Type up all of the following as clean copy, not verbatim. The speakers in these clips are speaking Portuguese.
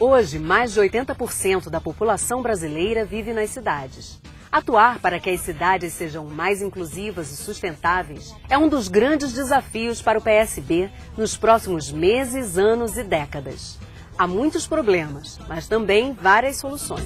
Hoje, mais de 80% da população brasileira vive nas cidades. Atuar para que as cidades sejam mais inclusivas e sustentáveis é um dos grandes desafios para o PSB nos próximos meses, anos e décadas. Há muitos problemas, mas também várias soluções.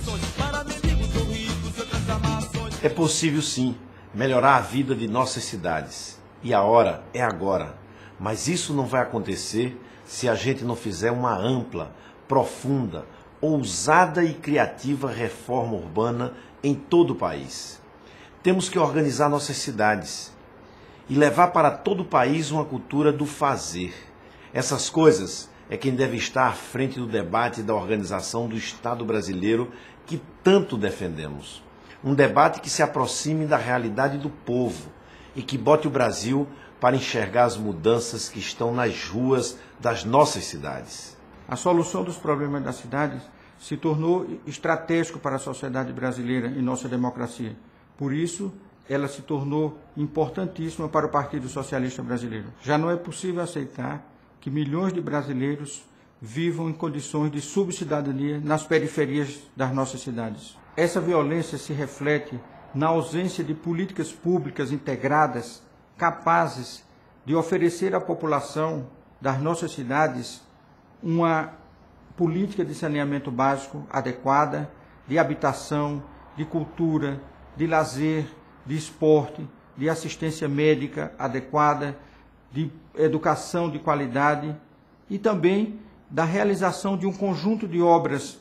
É possível sim melhorar a vida de nossas cidades. E a hora é agora. Mas isso não vai acontecer se a gente não fizer uma ampla, profunda, ousada e criativa reforma urbana em todo o país. Temos que organizar nossas cidades e levar para todo o país uma cultura do fazer. Essas coisas é quem deve estar à frente do debate e da organização do Estado brasileiro que tanto defendemos. Um debate que se aproxime da realidade do povo e que bote o Brasil para enxergar as mudanças que estão nas ruas das nossas cidades. A solução dos problemas das cidades se tornou estratégico para a sociedade brasileira e nossa democracia. Por isso, ela se tornou importantíssima para o Partido Socialista Brasileiro. Já não é possível aceitar que milhões de brasileiros vivam em condições de subcidadania nas periferias das nossas cidades. Essa violência se reflete na ausência de políticas públicas integradas, capazes de oferecer à população das nossas cidades uma política de saneamento básico adequada, de habitação, de cultura, de lazer, de esporte, de assistência médica adequada, de educação de qualidade e também da realização de um conjunto de obras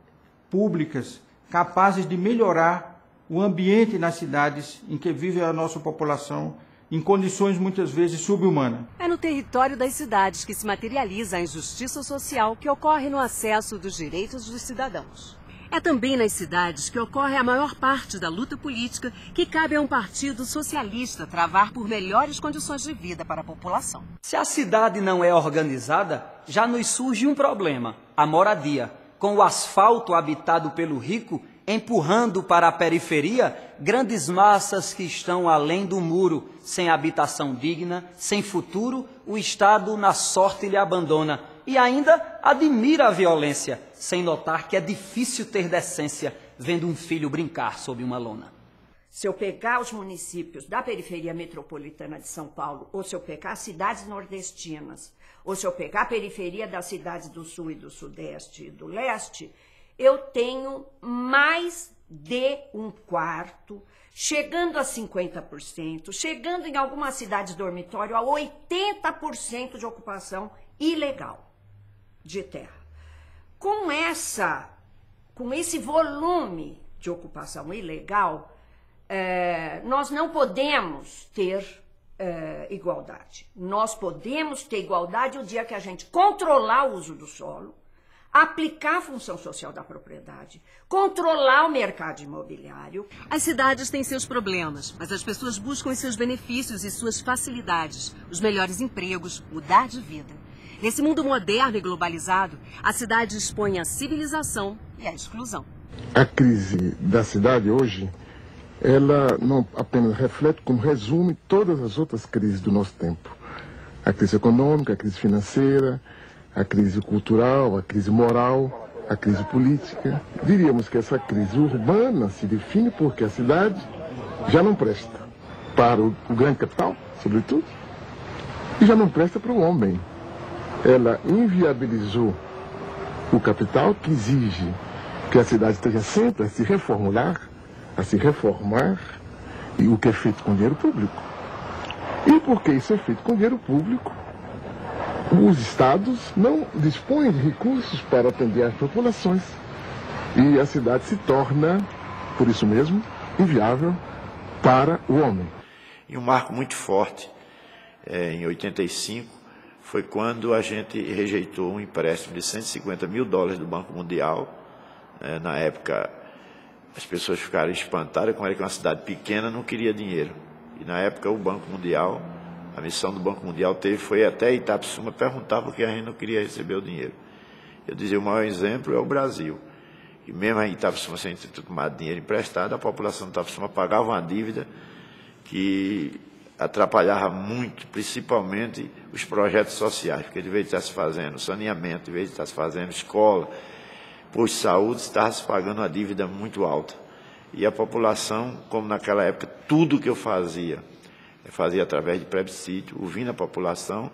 públicas capazes de melhorar o ambiente nas cidades em que vive a nossa população em condições muitas vezes subhumanas. É no território das cidades que se materializa a injustiça social que ocorre no acesso dos direitos dos cidadãos. É também nas cidades que ocorre a maior parte da luta política que cabe a um partido socialista travar por melhores condições de vida para a população. Se a cidade não é organizada, já nos surge um problema, a moradia. Com o asfalto habitado pelo rico, empurrando para a periferia grandes massas que estão além do muro, sem habitação digna, sem futuro, o Estado na sorte lhe abandona e ainda admira a violência, sem notar que é difícil ter decência vendo um filho brincar sob uma lona. Se eu pegar os municípios da periferia metropolitana de São Paulo, ou se eu pegar as cidades nordestinas, ou se eu pegar a periferia das cidades do Sul e do Sudeste e do Leste, eu tenho mais de um quarto, chegando a 50%, chegando em algumas cidades dormitório a 80% de ocupação ilegal de terra. Com esse volume de ocupação ilegal, nós não podemos ter igualdade. Nós podemos ter igualdade o dia que a gente controlar o uso do solo, aplicar a função social da propriedade, controlar o mercado imobiliário. As cidades têm seus problemas, mas as pessoas buscam os seus benefícios e suas facilidades, os melhores empregos, mudar de vida. Nesse mundo moderno e globalizado, a cidade expõe a civilização e a exclusão. A crise da cidade hoje, ela não apenas reflete, como resume todas as outras crises do nosso tempo. A crise econômica, a crise financeira, a crise cultural, a crise moral, a crise política. Diríamos que essa crise urbana se define porque a cidade já não presta para o grande capital, sobretudo, e já não presta para o homem. Ela inviabilizou o capital, que exige que a cidade esteja sempre a se reformular, a se reformar, e o que é feito com dinheiro público. E porque isso é feito com dinheiro público, os estados não dispõem de recursos para atender as populações. E a cidade se torna, por isso mesmo, inviável para o homem. E um marco muito forte, em 85, foi quando a gente rejeitou um empréstimo de $150 mil do Banco Mundial. Na época, as pessoas ficaram espantadas com ele, que uma cidade pequena não queria dinheiro. E na época o Banco Mundial, a missão do Banco Mundial foi até Itapissuma perguntar por que a gente não queria receber o dinheiro. Eu dizia, o maior exemplo é o Brasil. E mesmo em Itapissuma, sem ter tomado dinheiro emprestado, a população de Itapissuma pagava uma dívida que atrapalhava muito, principalmente os projetos sociais, porque de vez de estar se fazendo saneamento, de vez de estar se fazendo escola, posto de saúde, estava se pagando uma dívida muito alta. E a população, como naquela época, tudo que eu fazia através de plebiscito, ouvindo a população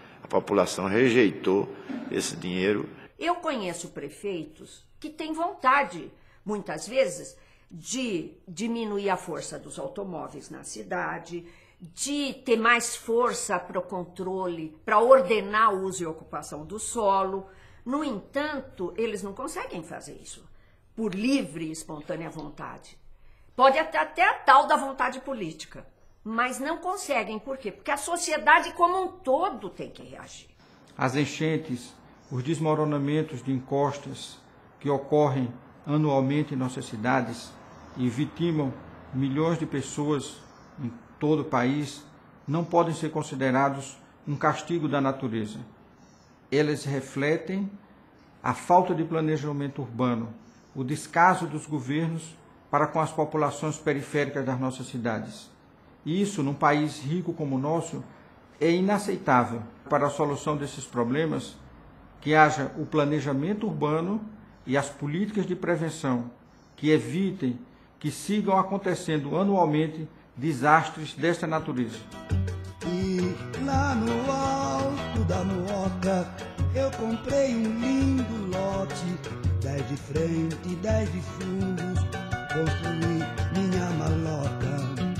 rejeitou esse dinheiro. Eu conheço prefeitos que têm vontade, muitas vezes, de diminuir a força dos automóveis na cidade, de ter mais força para o controle, para ordenar o uso e ocupação do solo. No entanto, eles não conseguem fazer isso por livre e espontânea vontade. Pode até a tal da vontade política, mas não conseguem. Por quê? Porque a sociedade como um todo tem que reagir. As enchentes, os desmoronamentos de encostas que ocorrem anualmente em nossas cidades e vitimam milhões de pessoas em todo o país, não podem ser considerados um castigo da natureza. Elas refletem a falta de planejamento urbano, o descaso dos governos para com as populações periféricas das nossas cidades. E isso, num país rico como o nosso, é inaceitável. Para a solução desses problemas, que haja o planejamento urbano e as políticas de prevenção que evitem que sigam acontecendo anualmente desastres desta natureza. E lá no alto da Mooca eu comprei um lindo lote, 10 de frente, 10 de fundos, construí minha maloca.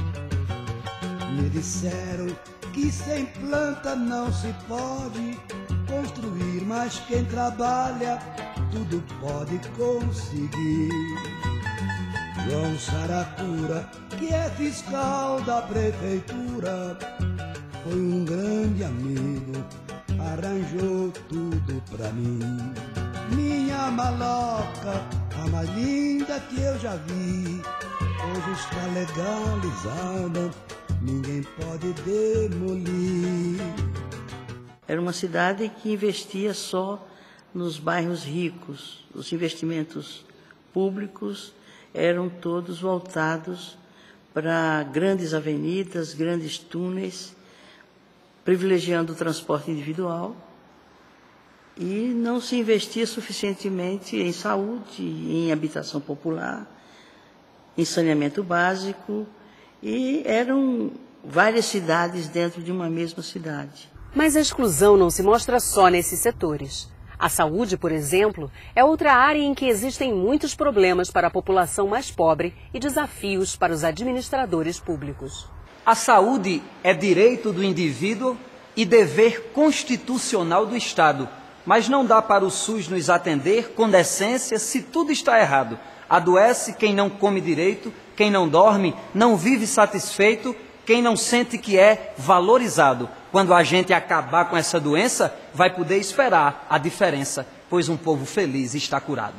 Me disseram que sem planta não se pode construir, mas quem trabalha tudo pode conseguir. João Saracura, que é fiscal da prefeitura, foi um grande amigo, arranjou tudo pra mim. Minha maloca, a mais linda que eu já vi, hoje está legalizada, ninguém pode demolir. Era uma cidade que investia só nos bairros ricos. Os investimentos públicos eram todos voltados para grandes avenidas, grandes túneis, privilegiando o transporte individual, e não se investia suficientemente em saúde, em habitação popular, em saneamento básico, e eram várias cidades dentro de uma mesma cidade. Mas a exclusão não se mostra só nesses setores. A saúde, por exemplo, é outra área em que existem muitos problemas para a população mais pobre e desafios para os administradores públicos. A saúde é direito do indivíduo e dever constitucional do Estado, mas não dá para o SUS nos atender com decência se tudo está errado. Adoece quem não come direito, quem não dorme, não vive satisfeito, quem não sente que é valorizado. Quando a gente acabar com essa doença, vai poder esperar a diferença, pois um povo feliz está curado.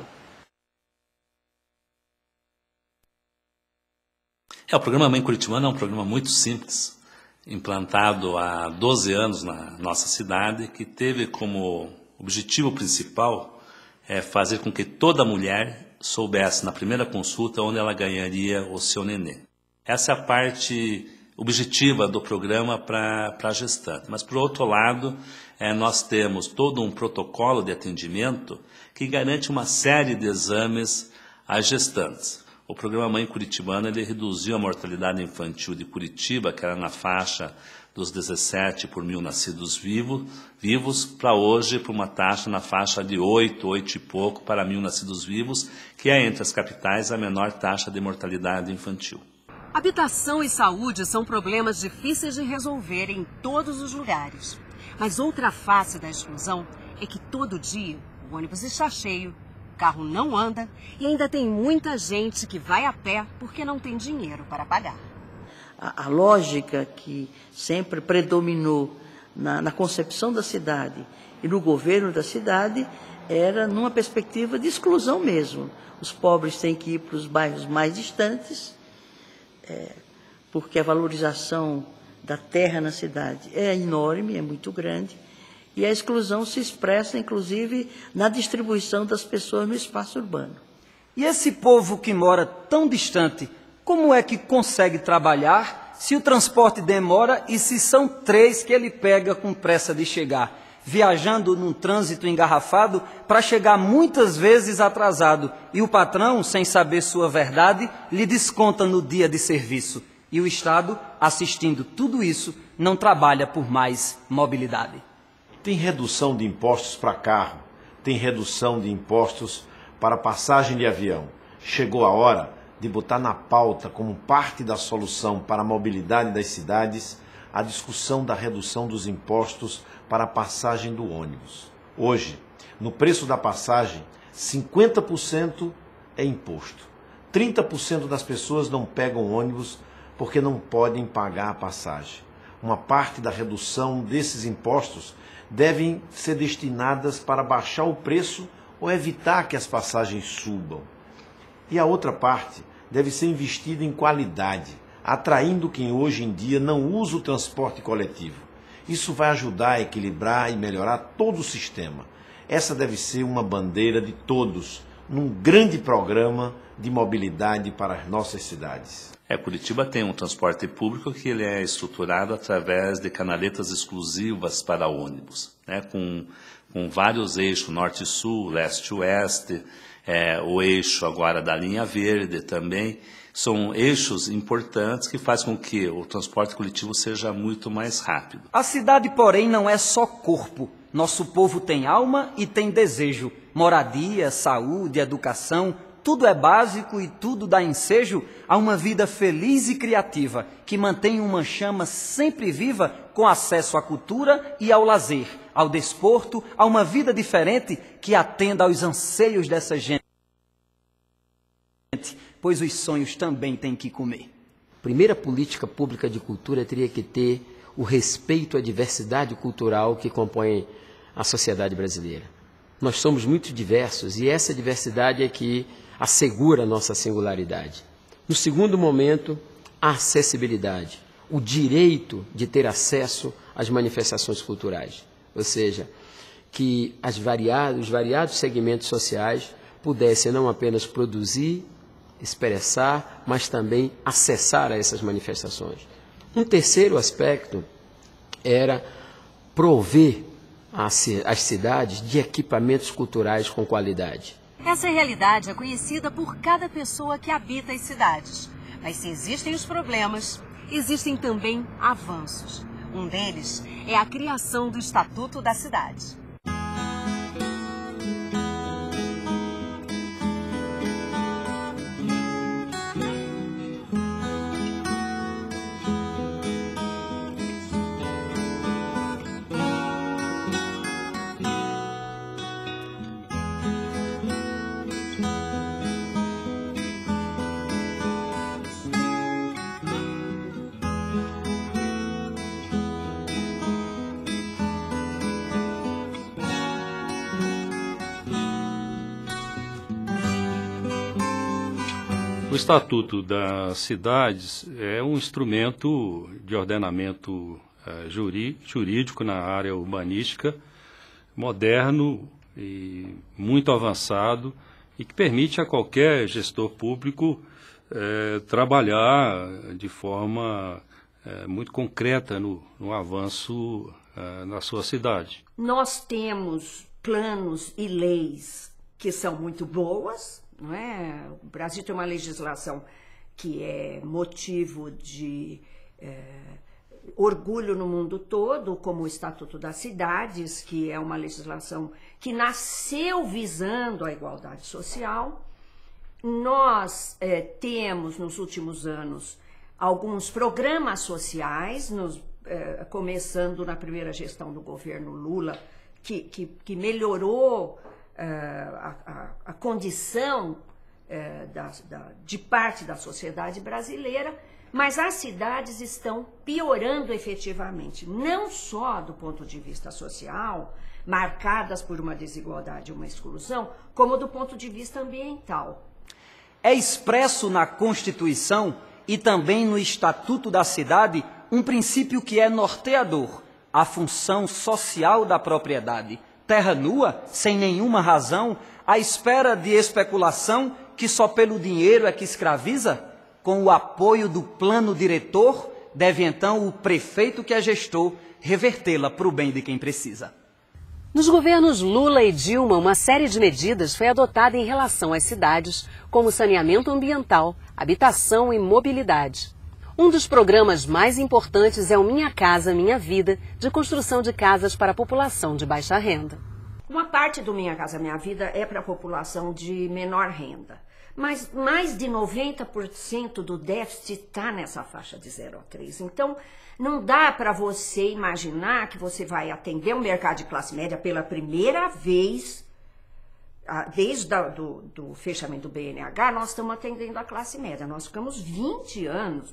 O programa Mãe Curitibana é um programa muito simples, implantado há 12 anos na nossa cidade, que teve como objetivo principal fazer com que toda mulher soubesse na primeira consulta onde ela ganharia o seu nenê. Essa é a parte objetiva do programa para a gestante. Mas, por outro lado, nós temos todo um protocolo de atendimento que garante uma série de exames às gestantes. O programa Mãe Curitibana ele reduziu a mortalidade infantil de Curitiba, que era na faixa dos 17 por mil nascidos vivos, para hoje, para uma taxa na faixa de 8 e pouco para 1.000 nascidos vivos, que é entre as capitais a menor taxa de mortalidade infantil. Habitação e saúde são problemas difíceis de resolver em todos os lugares. Mas outra face da exclusão é que todo dia o ônibus está cheio, o carro não anda e ainda tem muita gente que vai a pé porque não tem dinheiro para pagar. A lógica que sempre predominou na concepção da cidade e no governo da cidade era numa perspectiva de exclusão mesmo. Os pobres têm que ir para os bairros mais distantes, porque a valorização da terra na cidade é enorme, é muito grande, e a exclusão se expressa, inclusive, na distribuição das pessoas no espaço urbano. E esse povo que mora tão distante, como é que consegue trabalhar se o transporte demora e se são 3 que ele pega com pressa de chegar? viajando num trânsito engarrafado para chegar muitas vezes atrasado. E o patrão, sem saber sua verdade, lhe desconta no dia de serviço. E o Estado, assistindo tudo isso, não trabalha por mais mobilidade. Tem redução de impostos para carro, tem redução de impostos para passagem de avião. Chegou a hora de botar na pauta como parte da solução para a mobilidade das cidades a discussão da redução dos impostos para a passagem do ônibus. Hoje, no preço da passagem, 50% é imposto. 30% das pessoas não pegam ônibus porque não podem pagar a passagem. Uma parte da redução desses impostos devem ser destinadas para baixar o preço ou evitar que as passagens subam. E a outra parte deve ser investida em qualidade, atraindo quem hoje em dia não usa o transporte coletivo. Isso vai ajudar a equilibrar e melhorar todo o sistema. Essa deve ser uma bandeira de todos, num grande programa de mobilidade para as nossas cidades. Curitiba tem um transporte público que ele é estruturado através de canaletas exclusivas para ônibus, né, com vários eixos, norte e sul, leste e oeste, o eixo agora da linha verde também. São eixos importantes que fazem com que o transporte coletivo seja muito mais rápido. A cidade, porém, não é só corpo. Nosso povo tem alma e tem desejo. Moradia, saúde, educação, tudo é básico e tudo dá ensejo a uma vida feliz e criativa, que mantém uma chama sempre viva com acesso à cultura e ao lazer, ao desporto, a uma vida diferente que atenda aos anseios dessa gente, pois os sonhos também têm que comer. Primeira política pública de cultura teria que ter o respeito à diversidade cultural que compõe a sociedade brasileira. Nós somos muito diversos e essa diversidade é que assegura a nossa singularidade. No segundo momento, a acessibilidade, o direito de ter acesso às manifestações culturais, ou seja, que os variados segmentos sociais pudessem não apenas produzir, expressar, mas também acessar a essas manifestações. Um terceiro aspecto era prover as cidades de equipamentos culturais com qualidade. Essa realidade é conhecida por cada pessoa que habita as cidades. Mas se existem os problemas, existem também avanços. Um deles é a criação do Estatuto da Cidade. O Estatuto das Cidades é um instrumento de ordenamento jurídico na área urbanística, moderno e muito avançado, e que permite a qualquer gestor público trabalhar de forma muito concreta no avanço na sua cidade. Nós temos planos e leis que são muito boas, não é? O Brasil tem uma legislação que é motivo de orgulho no mundo todo, como o Estatuto das Cidades, que é uma legislação que nasceu visando a igualdade social. Nós temos, nos últimos anos, alguns programas sociais, começando na primeira gestão do governo Lula, que melhorou a condição de parte da sociedade brasileira, mas as cidades estão piorando efetivamente, não só do ponto de vista social, marcadas por uma desigualdade e uma exclusão, como do ponto de vista ambiental. É expresso na Constituição e também no Estatuto da Cidade um princípio que é norteador, a função social da propriedade. Terra nua, sem nenhuma razão, à espera de especulação que só pelo dinheiro é que escraviza? Com o apoio do plano diretor, deve então o prefeito que a gestou revertê-la para o bem de quem precisa. Nos governos Lula e Dilma, uma série de medidas foi adotada em relação às cidades, como saneamento ambiental, habitação e mobilidade. Um dos programas mais importantes é o Minha Casa Minha Vida, de construção de casas para a população de baixa renda. Uma parte do Minha Casa Minha Vida é para a população de menor renda. Mas mais de 90% do déficit está nessa faixa de 0 a 3. Então, não dá para você imaginar que você vai atender o mercado de classe média pela primeira vez, desde do fechamento do BNH, nós estamos atendendo a classe média. Nós ficamos 20 anos,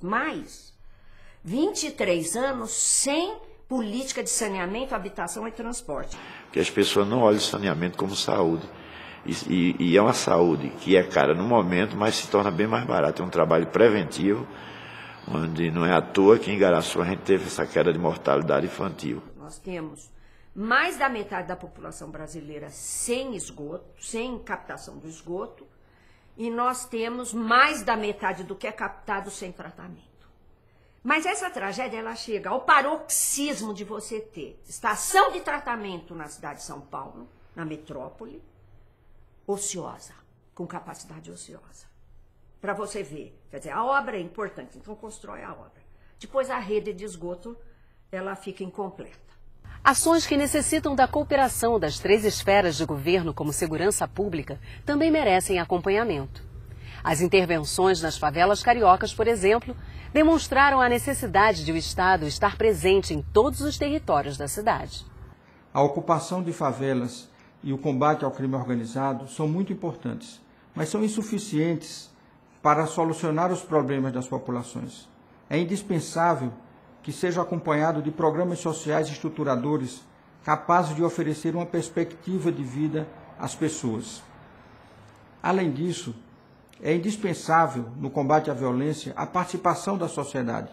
23 anos sem política de saneamento, habitação e transporte. Porque as pessoas não olham o saneamento como saúde. E é uma saúde que é cara no momento, mas se torna bem mais barata. É um trabalho preventivo, onde não é à toa que em Igaraçu a gente teve essa queda de mortalidade infantil. Nós temos mais da metade da população brasileira sem esgoto, sem captação do esgoto, e nós temos mais da metade do que é captado sem tratamento. Mas essa tragédia, ela chega ao paroxismo de você ter estação de tratamento na cidade de São Paulo, na metrópole, ociosa, com capacidade ociosa. Para você ver, quer dizer, a obra é importante, então constrói a obra. Depois a rede de esgoto, ela fica incompleta. Ações que necessitam da cooperação das 3 esferas de governo, como segurança pública, também merecem acompanhamento. As intervenções nas favelas cariocas, por exemplo, demonstraram a necessidade de o Estado estar presente em todos os territórios da cidade. A ocupação de favelas e o combate ao crime organizado são muito importantes, mas são insuficientes para solucionar os problemas das populações. É indispensável que seja acompanhado de programas sociais estruturadores capazes de oferecer uma perspectiva de vida às pessoas. Além disso, é indispensável no combate à violência a participação da sociedade.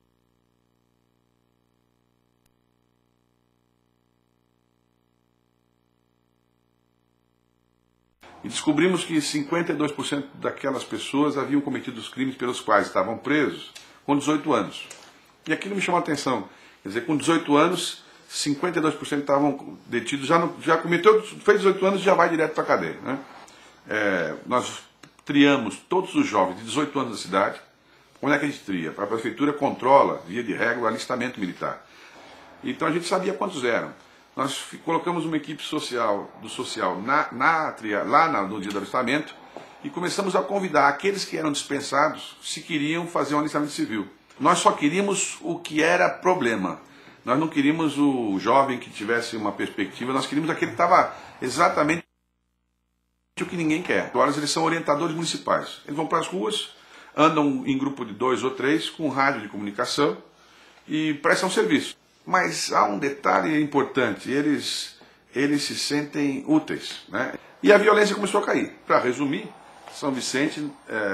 E descobrimos que 52% daquelas pessoas haviam cometido os crimes pelos quais estavam presos com 18 anos. E aquilo me chamou a atenção. Quer dizer, com 18 anos, 52% estavam detidos, já cometeu, fez 18 anos e já vai direto para a cadeia. Né? Nós triamos todos os jovens de 18 anos da cidade. Como é que a gente tria? A prefeitura controla, via de regra, o alistamento militar. Então a gente sabia quantos eram. Nós colocamos uma equipe social, lá no dia do alistamento e começamos a convidar aqueles que eram dispensados se queriam fazer um alistamento civil. Nós só queríamos o que era problema. Nós não queríamos o jovem que tivesse uma perspectiva, nós queríamos aquele que estava exatamente o que ninguém quer. Agora eles são orientadores municipais. Eles vão para as ruas, andam em grupo de 2 ou 3 com rádio de comunicação e prestam serviço. Mas há um detalhe importante, eles se sentem úteis. Né? E a violência começou a cair. Para resumir, São Vicente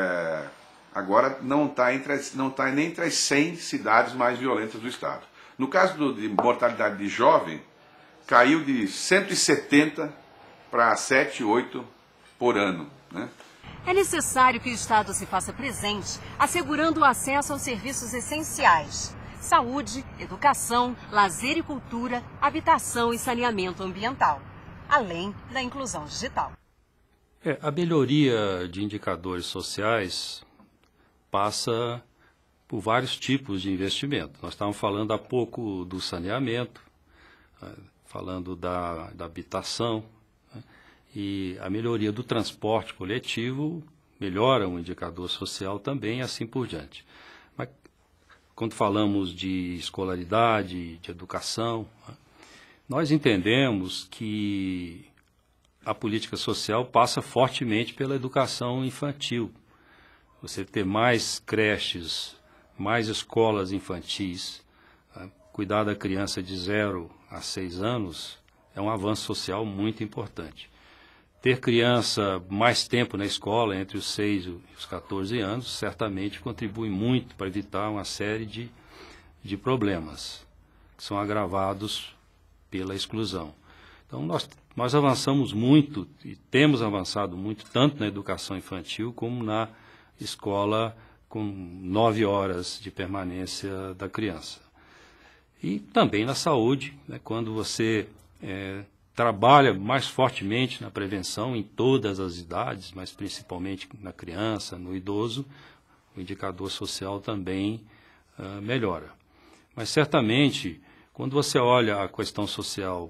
agora não está nem entre as 100 cidades mais violentas do estado. No caso de mortalidade de jovem, caiu de 170 para 7, 8 por ano. Né? É necessário que o Estado se faça presente, assegurando o acesso aos serviços essenciais: saúde, educação, lazer e cultura, habitação e saneamento ambiental, além da inclusão digital. A melhoria de indicadores sociais passa por vários tipos de investimento. Nós estávamos falando há pouco do saneamento, falando da habitação, né? E a melhoria do transporte coletivo melhora o indicador social também, e assim por diante. Mas quando falamos de escolaridade, de educação, nós entendemos que a política social passa fortemente pela educação infantil. Você ter mais creches, mais escolas infantis, cuidar da criança de 0 a 6 anos é um avanço social muito importante. Ter criança mais tempo na escola, entre os 6 e os 14 anos, certamente contribui muito para evitar uma série de problemas que são agravados pela exclusão. Então, nós avançamos muito e temos avançado muito, tanto na educação infantil como na escola com 9 horas de permanência da criança. E também na saúde, né, quando você trabalha mais fortemente na prevenção em todas as idades, mas principalmente na criança, no idoso, o indicador social também melhora. Mas certamente, quando você olha a questão social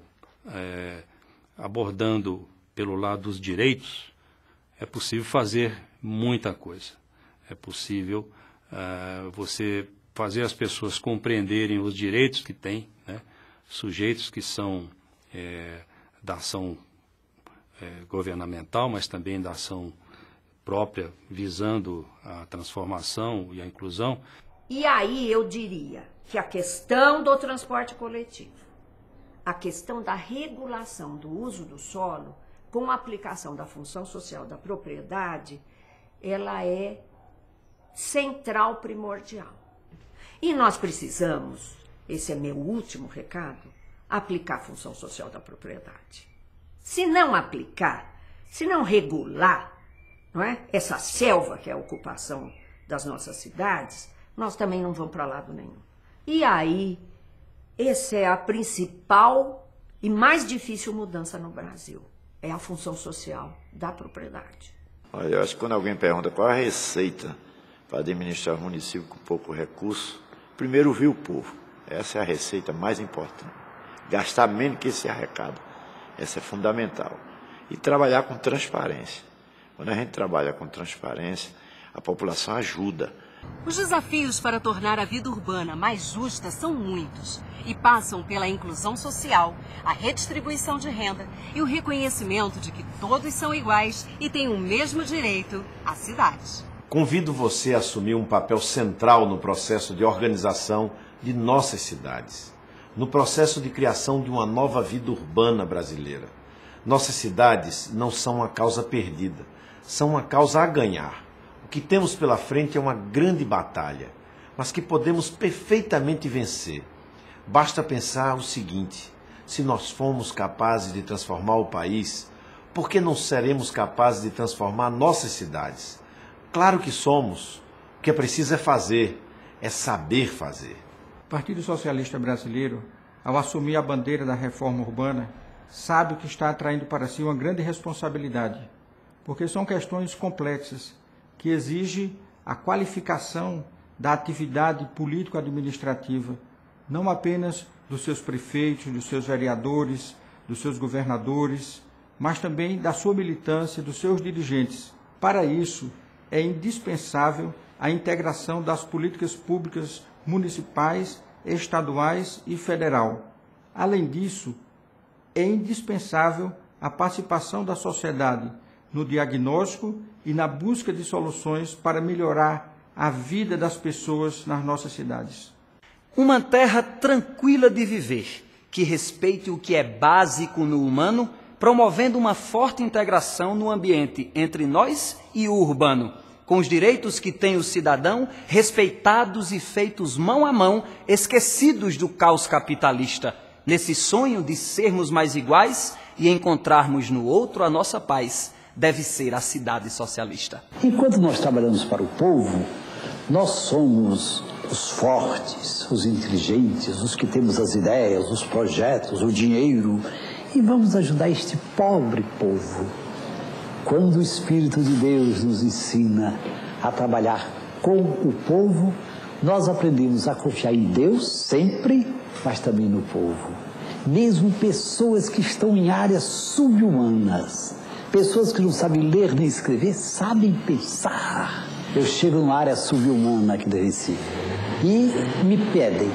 abordando pelo lado dos direitos, é possível fazer muita coisa. É possível você fazer as pessoas compreenderem os direitos que têm, né? Sujeitos que são da ação governamental, mas também da ação própria, visando a transformação e a inclusão. E aí eu diria que a questão do transporte coletivo, a questão da regulação do uso do solo, com a aplicação da função social da propriedade, ela é central, primordial. E nós precisamos, esse é meu último recado, aplicar a função social da propriedade. Se não aplicar, se não regular, não é? Essa selva que é a ocupação das nossas cidades, nós também não vamos para lado nenhum. E aí, essa é a principal e mais difícil mudança no Brasil. É a função social da propriedade. Olha, eu acho que quando alguém pergunta qual é a receita para administrar o município com pouco recurso, primeiro ouvir o povo. Essa é a receita mais importante. Gastar menos que se arrecada. Essa é fundamental. E trabalhar com transparência. Quando a gente trabalha com transparência, a população ajuda. Os desafios para tornar a vida urbana mais justa são muitos e passam pela inclusão social, a redistribuição de renda e o reconhecimento de que todos são iguais e têm o mesmo direito à cidade. Convido você a assumir um papel central no processo de organização de nossas cidades, no processo de criação de uma nova vida urbana brasileira. Nossas cidades não são uma causa perdida, são uma causa a ganhar. O que temos pela frente é uma grande batalha, mas que podemos perfeitamente vencer. Basta pensar o seguinte: se nós fomos capazes de transformar o país, por que não seremos capazes de transformar nossas cidades? Claro que somos. O que é preciso é fazer, é saber fazer. O Partido Socialista Brasileiro, ao assumir a bandeira da reforma urbana, sabe que está atraindo para si uma grande responsabilidade, porque são questões complexas que exigem a qualificação da atividade político-administrativa, não apenas dos seus prefeitos, dos seus vereadores, dos seus governadores, mas também da sua militância, dos seus dirigentes. Para isso, é indispensável a integração das políticas públicas municipais, estaduais e federal. Além disso, é indispensável a participação da sociedade no diagnóstico e na busca de soluções para melhorar a vida das pessoas nas nossas cidades. Uma terra tranquila de viver, que respeite o que é básico no humano, promovendo uma forte integração no ambiente entre nós e o urbano, com os direitos que tem o cidadão respeitados e feitos mão a mão, esquecidos do caos capitalista, nesse sonho de sermos mais iguais e encontrarmos no outro a nossa paz, deve ser a cidade socialista. Enquanto nós trabalhamos para o povo, nós somos os fortes, os inteligentes, os que temos as ideias, os projetos, o dinheiro, e vamos ajudar este pobre povo. Quando o Espírito de Deus nos ensina a trabalhar com o povo, nós aprendemos a confiar em Deus sempre, mas também no povo. Mesmo pessoas que estão em áreas subhumanas, pessoas que não sabem ler nem escrever, sabem pensar. Eu chego numa área subhumana aqui do Recife e me pedem: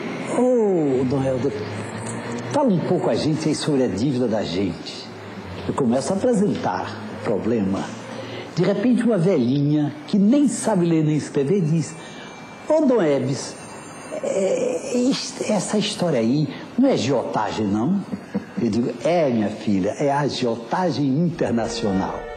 Dom Helder, fala um pouco a gente aí sobre a dívida da gente. Eu começo a apresentar o problema. De repente, uma velhinha que nem sabe ler nem escrever diz: Dom Ebes, essa história aí não é agiotagem, não? Eu digo: minha filha, é agiotagem internacional.